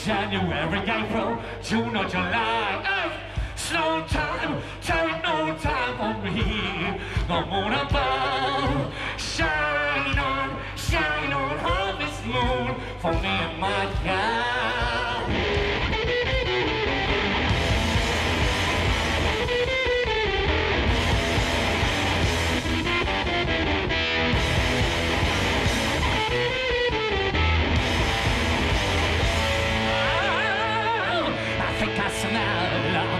January, April, June or July. Slow time, take no time for me. The moon above, shine on harvest moon for me and my God. I think I smell love.